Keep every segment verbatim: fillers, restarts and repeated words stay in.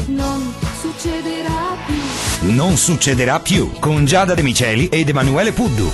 Non succederà più. Non succederà più con Giada De Miceli ed Emanuele Puddu.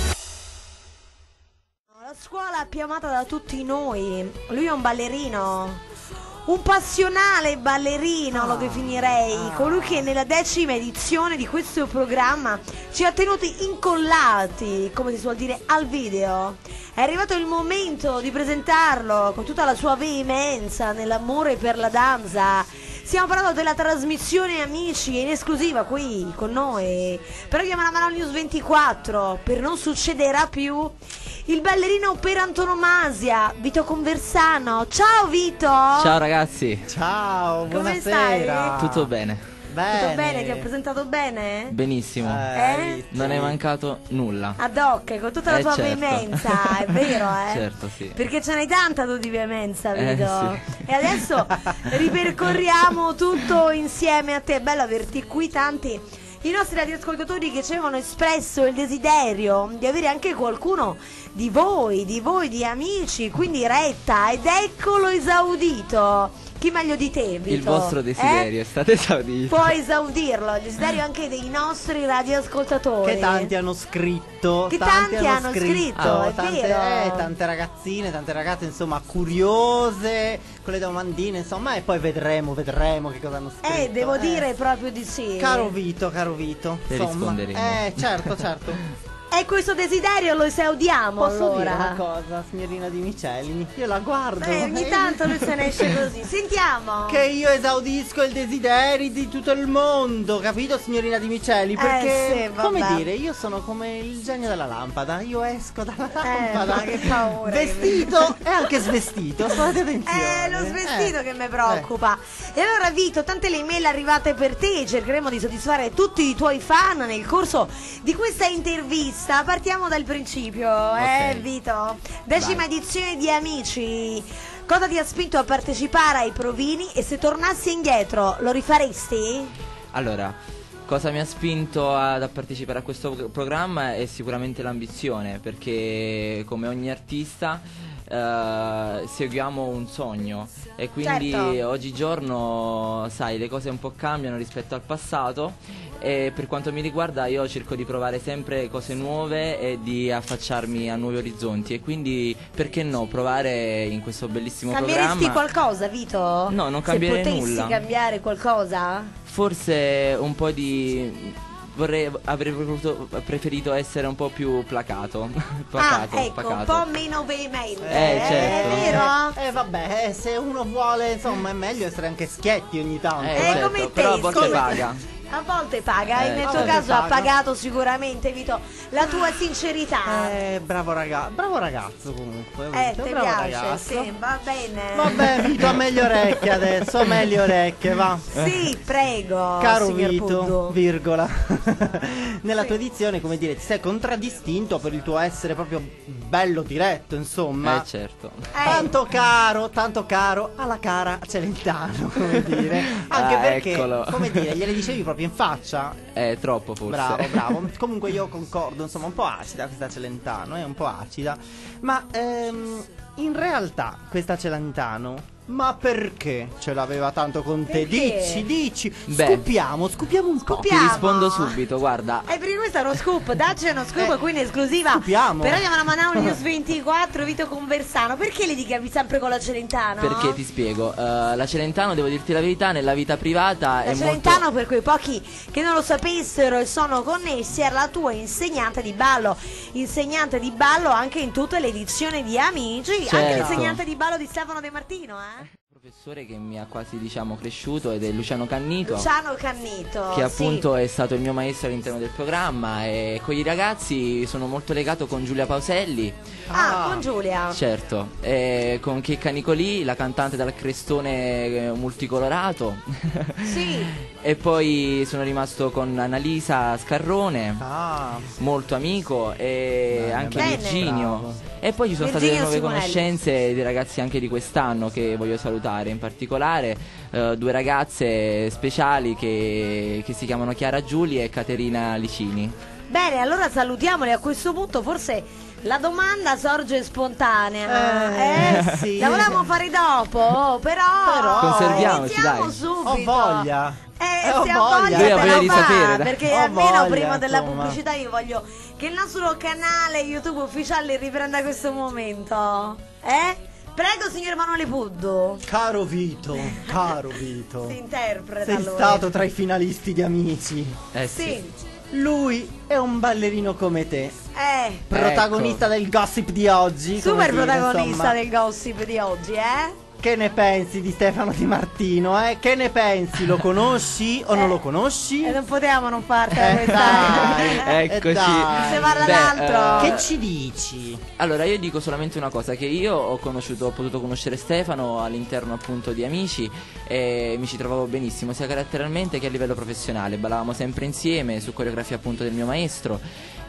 La scuola più amata da tutti noi. Lui è un ballerino, un passionale ballerino, lo definirei, colui che nella decima edizione di questo programma ci ha tenuti incollati, come si suol dire, al video. È arrivato il momento di presentarlo con tutta la sua veemenza nell'amore per la danza. Stiamo parlando della trasmissione Amici in esclusiva qui con noi per Radio Manamano News ventiquattro, per Non succederà più. Il ballerino per antonomasia, Vito Conversano. Ciao Vito! Ciao ragazzi! Ciao, Come buonasera! stai? Tutto bene? Bene. Tutto bene? Ti ho presentato bene? Benissimo. Eh? Non è mancato nulla. Ad hoc, con tutta la Eh, tua certo. veemenza, è vero, eh? Certo, sì. Perché ce n'hai tanta tu di veemenza, Eh, Vito. sì. E adesso ripercorriamo tutto insieme a te. È bello averti qui, tanti i nostri radioascoltatori che ci avevano espresso il desiderio di avere anche qualcuno di voi, di voi, di amici, quindi retta, ed eccolo esaudito. Chi meglio di te, Vito? Il vostro desiderio Eh? è stato esaudito. Puoi esaudirlo, il desiderio anche dei nostri radioascoltatori. Che tanti hanno scritto. Che tanti hanno scritto, Oh, è tante, vero. eh, tante ragazzine, tante ragazze, insomma, curiose, con le domandine, insomma, e poi vedremo, vedremo che cosa hanno scritto. Eh, devo dire proprio di sì. Caro Vito, caro Vito. Te insomma, risponderemo. Eh, certo, certo. E questo desiderio lo esaudiamo Posso allora. dire una cosa, signorina Di Miceli? Io la guardo. Beh, ogni tanto lui se ne esce così. Sentiamo. Che io esaudisco il desiderio di tutto il mondo, capito, signorina Di Miceli? Perché, sì, vabbè. come dire, io sono come il genio della lampada. Io esco dalla Eh, lampada, ma che paura che vestito e anche svestito. Fate attenzione. Eh, lo svestito Eh, che mi preoccupa. E allora Vito, tante le email arrivate per te, cercheremo di soddisfare tutti i tuoi fan nel corso di questa intervista. Partiamo dal principio, eh Ok. Vito. Decima edizione di Amici. Cosa ti ha spinto a partecipare ai provini e se tornassi indietro lo rifaresti? Allora, cosa mi ha spinto ad, a partecipare a questo pro- programma è sicuramente l'ambizione, perché come ogni artista eh, seguiamo un sogno e quindi Certo. oggigiorno, sai, le cose un po' cambiano rispetto al passato e per quanto mi riguarda io cerco di provare sempre cose nuove e di affacciarmi a nuovi orizzonti e quindi perché no provare in questo bellissimo Cambieresti programma. qualcosa, Vito? No, non cambierei Se potessi nulla. cambiare qualcosa? Forse un po' di vorrei avrei voluto preferito essere un po' più placato. placato ah, ecco, pacato. un po' meno veemente. Eh, certo. È vero? Eh vabbè, eh, se uno vuole, insomma, è meglio essere anche schietti ogni tanto. Eh, Eh, certo, come te, però a volte come- paga. A volte paga, Eh, e nel a tuo volte caso ha paga. pagato sicuramente, Vito, la tua sincerità. Eh, bravo ragazzo, bravo ragazzo comunque. Eh, Vito, ti bravo piace? ragazzo. Sì, va bene. Vabbè, Vito, ha meglio orecchie adesso, ha meglio orecchie, va. Sì, prego, Caro signor Vito, Puddu. virgola. Nella Sì. tua edizione, come dire, ti sei contraddistinto per il tuo essere proprio bello diretto, insomma. Eh certo. Eh, Tanto caro, tanto caro alla cara Celentano, come dire. Anche Ah, perché, eccolo. come dire, gliele dicevi proprio in faccia. È troppo forse. Bravo, bravo. Comunque io concordo, insomma, un po' acida questa Celentano, è un po' acida. Ma ehm, in realtà questa Celentano, ma perché ce l'aveva tanto con te? Perché? Dici, dici. Beh. Scopiamo, scopiamo un po'. Scopi- Ti rispondo subito, guarda. Eh, perché questo è uno scoop, dacci uno scoop Eh, qui in esclusiva. scopiamo. Però andiamo a Manau News ventiquattro, Vito Conversano. Perché li ligavi sempre con la Celentano? Perché ti spiego, eh, la Celentano, devo dirti la verità, nella vita privata è La Celentano, molto... per quei pochi che non lo sapessero e sono connessi, era la tua insegnante di ballo. Insegnante di ballo anche in tutte le edizioni di Amici. Anche Certo. l'insegnante di ballo di Stefano De Martino, eh? professore che mi ha quasi diciamo cresciuto ed è Luciano Cannito. Luciano Cannito. Che sì. appunto è stato il mio maestro all'interno del programma e con i ragazzi sono molto legato con Giulia Pauselli, Ah, Ah. con Giulia. certo, e con Checca Nicolì, la cantante dal crestone eh, multicolorato. Sì. E poi sono rimasto con Annalisa Scarrone, Ah, molto amico, e Bene, anche bene. Virginio. Bravo. E poi ci sono state Virginio delle nuove Simonelli. conoscenze dei ragazzi anche di quest'anno che voglio salutare, in particolare eh, due ragazze speciali che, che si chiamano Chiara Giuli e Caterina Licini. Bene, allora salutiamoli a questo punto, forse La domanda sorge spontanea. Eh, sì. La volevamo fare dopo, però, Però- Conserviamoci, iniziamo dai. subito. Ho voglia. Eh, Eh, ho se ha voglia, voglia. Lui ha te voglia lo di fa, sapere, dai. perché Ho almeno voglia, prima della insomma. pubblicità io voglio che il nostro canale YouTube ufficiale riprenda questo momento. Eh? Prego, signor Emanuele Puddu. Caro Vito, caro Vito. Si interpreta Sei lui. stato tra i finalisti di Amici. Eh sì. Sì. Lui è un ballerino come te. Eh. Protagonista del gossip di oggi. come Super dire, protagonista insomma. del gossip di oggi, eh? Che ne pensi di Stefano Di Martino, eh? Che ne pensi? Lo conosci o non Eh, lo conosci? E non potevamo non fartela Eh, questa. dai, Eccoci. eh, dai. Se parla Beh, d'altro. eh, Che ci dici? Allora io dico solamente una cosa, che io ho conosciuto, ho potuto conoscere Stefano all'interno appunto di Amici e mi ci trovavo benissimo sia caratterialmente che a livello professionale, ballavamo sempre insieme su coreografia appunto del mio maestro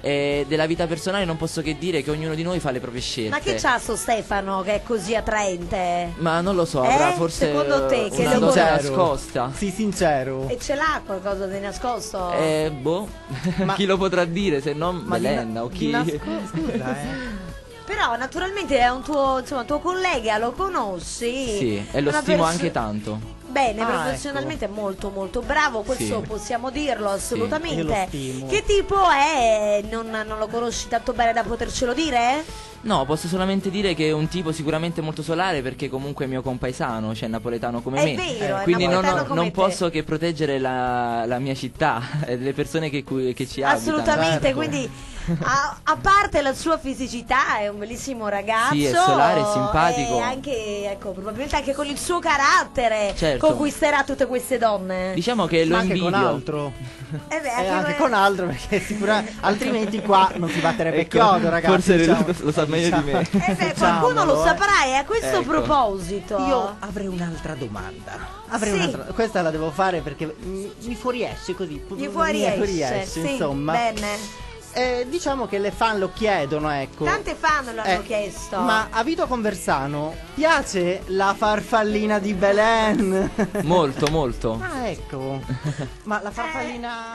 e della vita personale non posso che dire che ognuno di noi fa le proprie scelte. Ma che c'ha sto Stefano che è così attraente? Ma non lo so, Eh? avrà forse Secondo te, che una lo dose conosci? nascosta. Sii sincero. E ce l'ha qualcosa di nascosto? Eh, boh, Ma- chi lo potrà dire se non Ma di na- Melenna o di chi? nasco- Scusa, eh. Però naturalmente è un tuo, insomma, tuo collega, lo conosci? Sì, e lo Una stimo perso- anche tanto. Bene, Ah, professionalmente è molto molto bravo, questo Sì. possiamo dirlo assolutamente. Io lo stimo. Che tipo è? Non, non lo conosci tanto bene da potercelo dire? No, posso solamente dire che è un tipo sicuramente molto solare perché comunque è mio compaesano, cioè napoletano come È me. vero, è Quindi non, napoletano ho- come non te. posso che proteggere la, la mia città e le persone che, cui- che ci abitano. Assolutamente, certo. quindi a, a parte la sua fisicità è un bellissimo ragazzo. Sì, è solare, simpatico. E anche, ecco, probabilmente anche con il suo carattere Certo. conquisterà tutte queste donne. Diciamo che lo Ma anche con invidio. altro. Eh beh, E anche anche con- con altro perché sicuramente altrimenti qua non si batterebbe Ecco, chiodo, ragazzi. forse diciamo. lo- lo sa meglio di me. Eh beh, qualcuno lo Diciamolo, eh. saprà e a questo Ecco. proposito. Io avrei un'altra domanda. Avrei Sì. un'altra. Questa la devo fare perché mi, mi fuoriesce così. Gli fuoriesce, Mi fuoriesce, sì, insomma. bene. Eh, diciamo che le fan lo chiedono, ecco. Tante fan lo hanno Eh, chiesto. Ma a Vito Conversano piace la farfallina di Belen? Molto, molto. Ah, ecco. Ma la farfallina.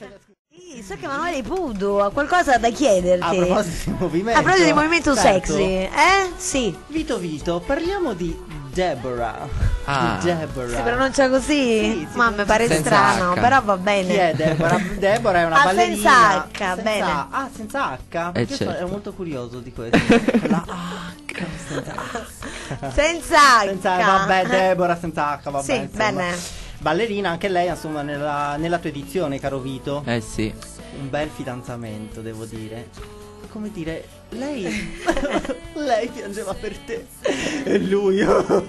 Sì, so che Emanuele Puddu ha qualcosa da chiederti. A proposito di movimento. A proposito di movimento certo. sexy, eh? Sì. Vito Vito, parliamo di Deborah. Ah. Di Deborah. Si pronuncia così? Sì, si Ma mi pare Senza strano, H. però va bene. Chi è Deborah? Deborah è una Ah, ballerina. senza H, Senza bene. A. Ah, senza H? Perché certo. ero molto curioso di questo. La H senza H. Senza H. Senza, vabbè, Deborah senza H, vabbè. Sì, insomma. bene. Ballerina anche lei, insomma, nella, nella tua edizione, caro Vito. Eh sì. Un bel fidanzamento, devo dire. Come dire, lei lei piangeva per te e lui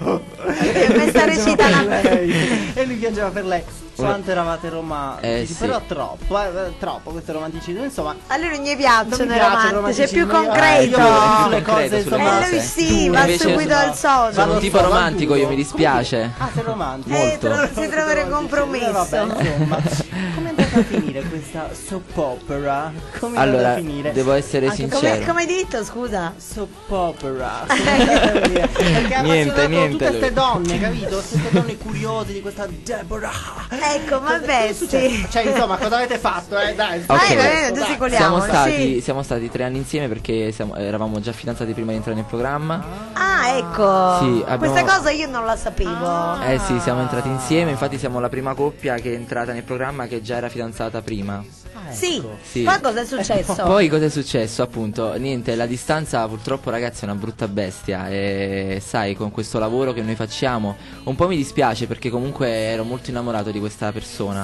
questa recita la- lei e lui piangeva per lei. Quanto eravate romantici, Eh, sì. però troppo, eh, troppo questo romanticismo, insomma. A lui non gli Non piacciono mi i piace il romantici, è più romanticismo, io- concreto. io voglio sulle Concreto, cose, sulle insomma. E lui sì, dure. va Invece subito sono- al sodo. sono un lo tipo so, va romantico, io mi duro. dispiace. Ah, sei romantico. Eh, Molto. tro- si trova in compromesso. Eh, vabbè, insomma. Come è andata a finire questa soap opera? Come è andata Allora, a finire? devo essere Anche sincero. Come, come hai detto, scusa? Soap opera. Come è andata a finire? Perché ha Niente, appassionato niente tutte lui. queste donne, capito? Queste donne curiose di questa Deborah. Ecco, Cosa- vabbè, cosa è successo? sì. Cioè, insomma, cosa avete fatto, eh? Dai, Ok. Dai, dai, dai, dai. desicoliamo. Siamo stati, sì. siamo stati tre anni insieme perché siamo- eravamo già fidanzati prima di entrare nel programma. Ah, ecco. Sì, abbiamo- Questa cosa io non la sapevo. Eh sì, siamo entrati insieme, infatti siamo la prima coppia che è entrata nel programma che già era fidanzata prima. Ah, ecco. Sì. Sì. Poi cosa è successo? Poi cosa è successo? Appunto, niente, la distanza purtroppo ragazzi è una brutta bestia e sai, con questo lavoro che noi facciamo un po' mi dispiace perché comunque ero molto innamorato di questa persona.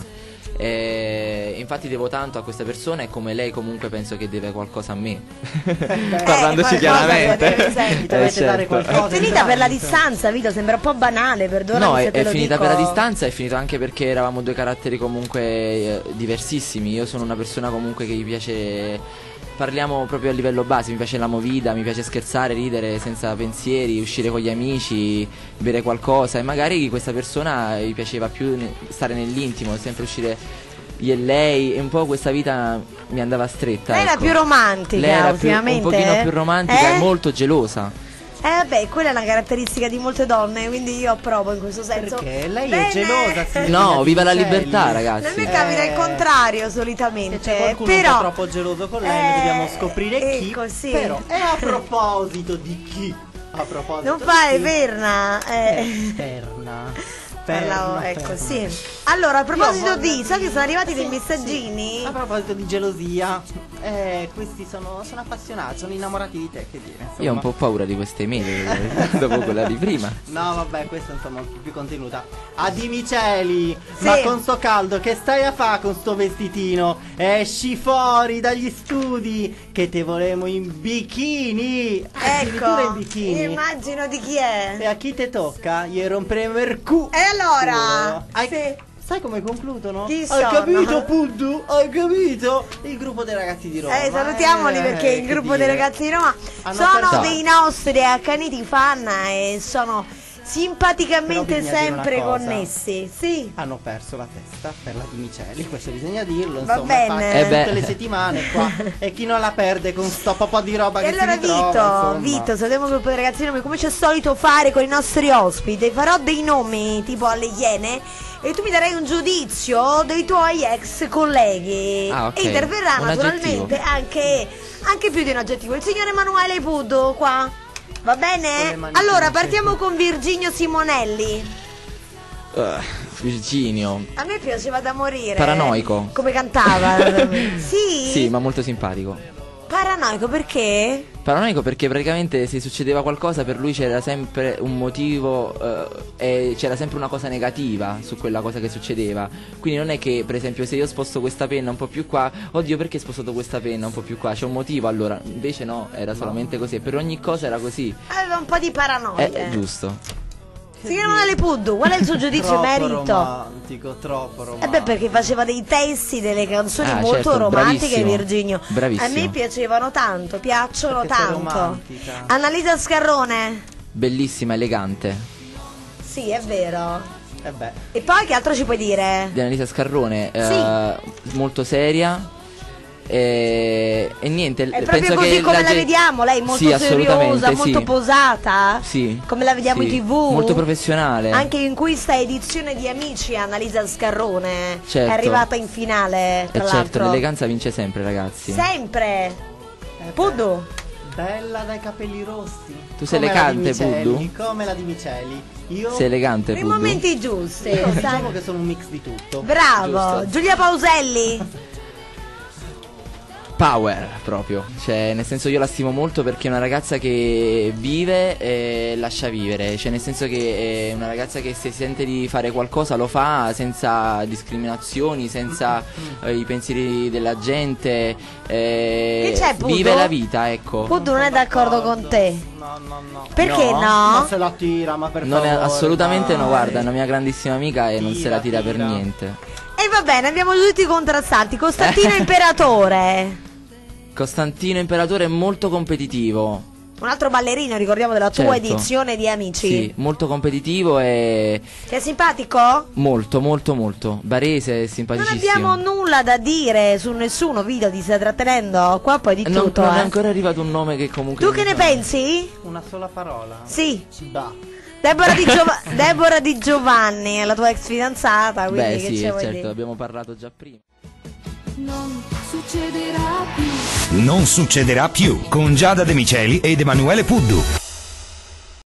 E infatti devo tanto a questa persona e come lei comunque penso che deve qualcosa a me. Parlandoci Eh, qualcosa chiaramente. deve sentire. Eh, Dovete dare certo. qualcosa. È finita per la distanza, Vito, sembra un po' banale, perdonami No, se è, te è lo finita dico. per la distanza, è finito anche perché eravamo due caratteri comunque eh, diversissimi. Io sono una persona comunque che gli piace. Parliamo proprio a livello base, mi piace la movida, mi piace scherzare, ridere senza pensieri, uscire con gli amici, bere qualcosa e magari questa persona gli piaceva più ne- stare nell'intimo, sempre uscire io e lei e un po' questa vita mi andava stretta. Lei era ecco. più romantica Lei era più- ultimamente. un pochino più romantica eh? e molto gelosa. Eh beh, quella è una caratteristica di molte donne, quindi io approvo in questo senso. Perché lei Bene. è gelosa, signorina No, viva la Dimicelli. libertà, A ragazzi. me capita Eh, il contrario Se solitamente. c'è qualcuno però, un po' troppo geloso con lei, noi Eh, dobbiamo scoprire chi. ecco, sì. Però, e a proposito di chi? A proposito Non di fare chi? perna. Eh. Eh, Perna. Parlavo, Perna, ecco, perna. sì. Allora, a proposito Io di, voglio so che dire- sono arrivati dei sì, messaggini. sì. A proposito di gelosia, eh, questi sono, sono appassionati, sono innamorati di te, che dire. Insomma. Io ho un po' paura di queste email dopo quella di prima. No, vabbè, questa insomma è un po' più contenuta. A Dimiceli, Sì. ma con sto caldo, che stai a fa con sto vestitino? Esci fuori dagli studi, che te volemo in bikini. Addirittura in Ecco, bikini. immagino di chi è. E a chi te tocca? Gli rompremo il cu. E allora? Hai- Sì. Sai come concludono? Chi Hai sono? capito, Puddu? Hai capito? Il gruppo dei ragazzi di Roma. Eh, salutiamoli Eh, perché il che gruppo dei dire. ragazzi di Roma Hanno sono perso- dei nostri accaniti fan e sono simpaticamente Però bisogna dire una sempre cosa. connessi. Sì. Hanno perso la testa per la Dimiceli, questo bisogna dirlo, Va insomma, bene. fa Eh tutte beh. le settimane qua. E chi non la perde con sto po' di roba E che allora si ritrova, Vito, insomma. Vito, salutiamo il gruppo dei ragazzi di Roma, come c'è solito fare con i nostri ospiti. Farò dei nomi tipo alle iene e tu mi darai un giudizio dei tuoi ex colleghi. Ah, ok. E interverrà Un naturalmente anche, anche più di un aggettivo. Il signor Emanuele Puddu qua. Va Con le bene? mani Allora chiuse. partiamo con Virginio Simonelli. Uh, Virginio. A me piaceva da morire. Paranoico. Come cantava. Sì? Sì, ma molto simpatico. Paranoico perché? Paranoico perché praticamente se succedeva qualcosa per lui c'era sempre un motivo eh, e c'era sempre una cosa negativa su quella cosa che succedeva. Quindi non è che per esempio se io sposto questa penna un po' più qua, oddio perché hai spostato questa penna un po' più qua, c'è un motivo allora. Invece no, era solamente così e per ogni cosa era così. Aveva un po' di paranoia. Eh, giusto. Si chiama Emanuele Puddu, qual è il suo giudizio in Troppo merito? romantico, troppo romantico. Eh beh, perché faceva dei testi, delle canzoni Ah, molto certo, romantiche, bravissimo, Virginio. bravissimo. A me piacevano tanto, piacciono Perché sei tanto. romantica. Annalisa Scarrone? Bellissima, elegante. Sì, è vero. Eh beh, E poi che altro ci puoi dire? Di Annalisa Scarrone, eh, molto seria. E, e niente, È penso proprio così che come la gen- vediamo, lei molto Sì, assolutamente, seriosa, molto sì. posata. Sì. Come la vediamo sì. in tv. Molto professionale. Anche in questa edizione di Amici Annalisa Scarrone Certo. è arrivata in finale, E tra certo, l'altro. l'eleganza vince sempre, ragazzi. Sempre. eh Puddu. beh, bella dai capelli rossi. Tu sei Come la elegante, Dimiceli, Puddu? Come la Dimiceli. Io Sei elegante, Nei Puddu. momenti giusti. Io sai. diciamo che sono un mix di tutto. Bravo. Giusto. Giulia Pauselli. Power proprio, cioè nel senso io la stimo molto perché è una ragazza che vive e lascia vivere, cioè nel senso che è una ragazza che se sente di fare qualcosa lo fa senza discriminazioni, senza eh, i pensieri della gente, eh, Che c'è, Puddu? vive la vita, ecco. Puddu non è d'accordo con te. No, no, no. Perché No? no? Non se la tira, ma per Non è favore. assolutamente no, dai. guarda, è una mia grandissima amica e non se la tira Tira, per tira. niente. E va bene, abbiamo tutti contrastanti. Costantino Imperatore. Costantino Imperatore è molto competitivo. Un altro ballerino, ricordiamo, della tua Certo. edizione di Amici. Sì, molto competitivo e Ti è simpatico? molto, molto, molto. Barese, Non simpaticissimo. abbiamo nulla da dire su nessuno, Vito, ti stai trattenendo? Qua poi di Non, tutto, non è eh. ancora arrivato un nome che comunque. Tu mi che ne fa- pensi? Una sola parola. Sì. Da. Deborah Di, Giova- Deborah Di Giovanni è la tua ex fidanzata, quindi Beh, che sì, ce vuoi certo, dire? abbiamo parlato già prima. Non succederà più. Non succederà più con Giada De Miceli ed Emanuele Puddu.